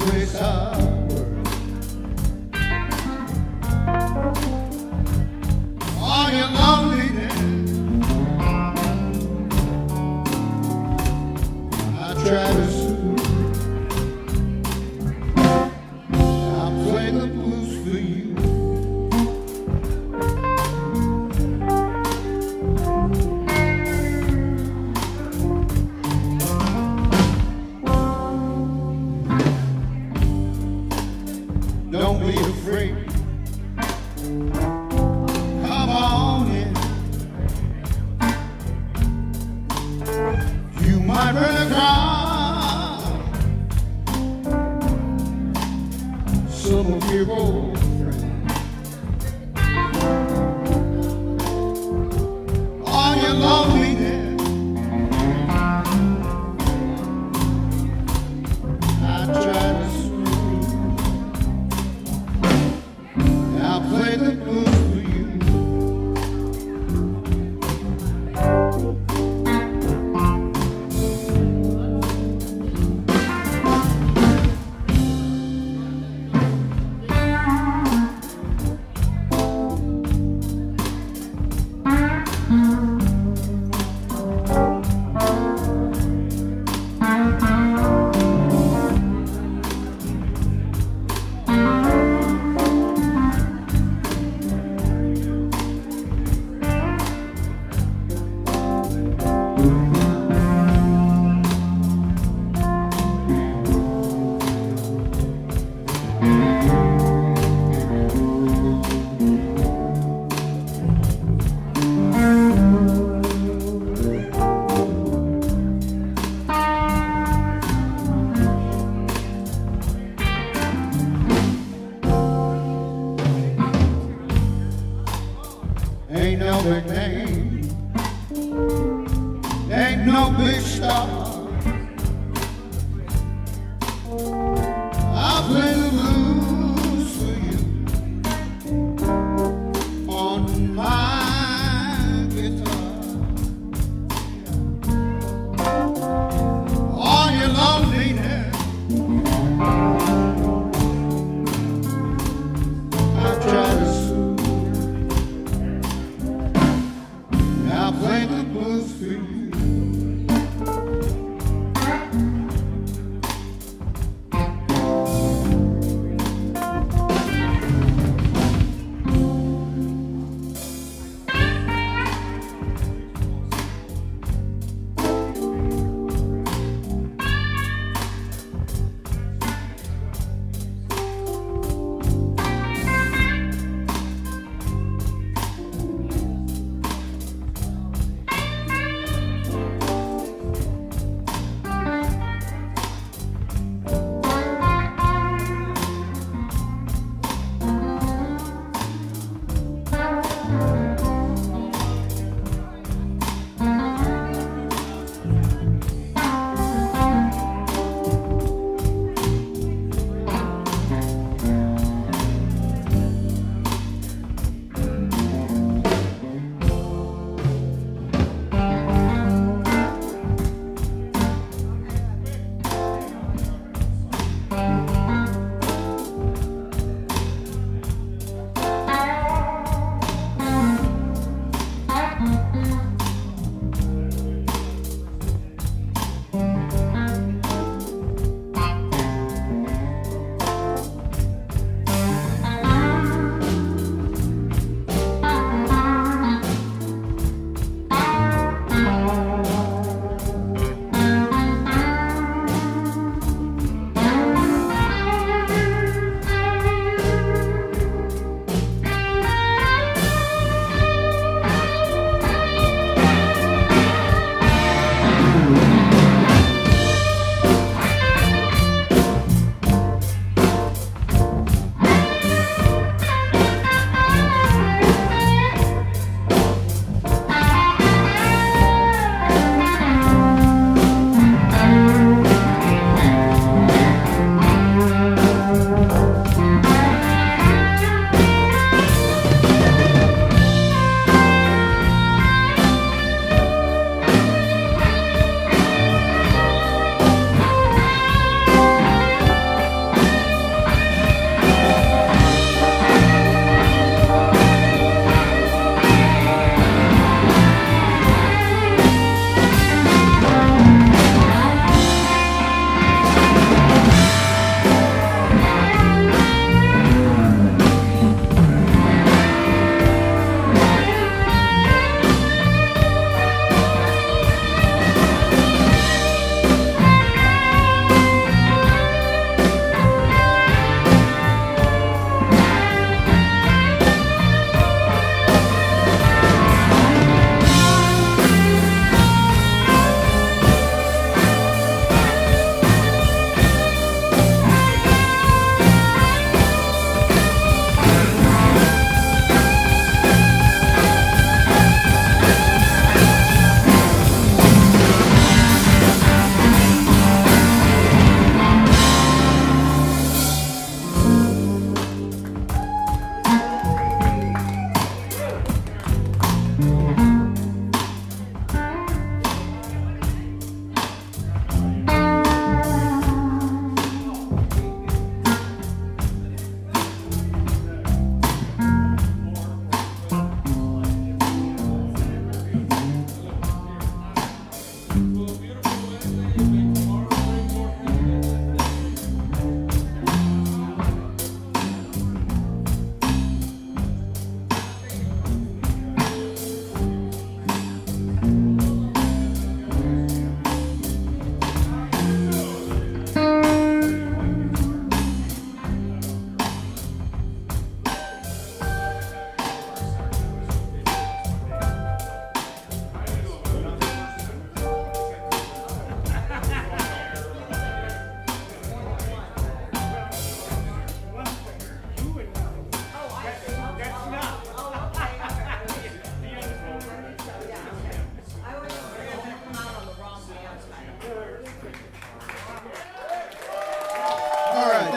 place I work. Are you lonely then? I try to soothe. I play the blues for you. Don't be afraid. Come on in. You might run across some of your old friends. Are you lonely then? I try to soothe. I'll play the blues for you. Ain't no big name, ain't no big star. I'll play the blues for you on my guitar. Are you lonely now? I try to soothe.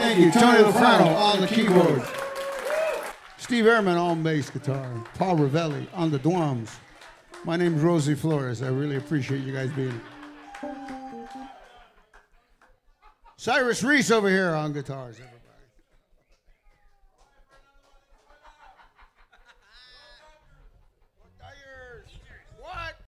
Thank you. Tony LaFrano on the keyboards. Steve Ehrman on bass guitar. Paul Ravelli on the drums. My name's Rosie Flores. I really appreciate you guys being here. Cyrus Reese over here on guitars. Everybody.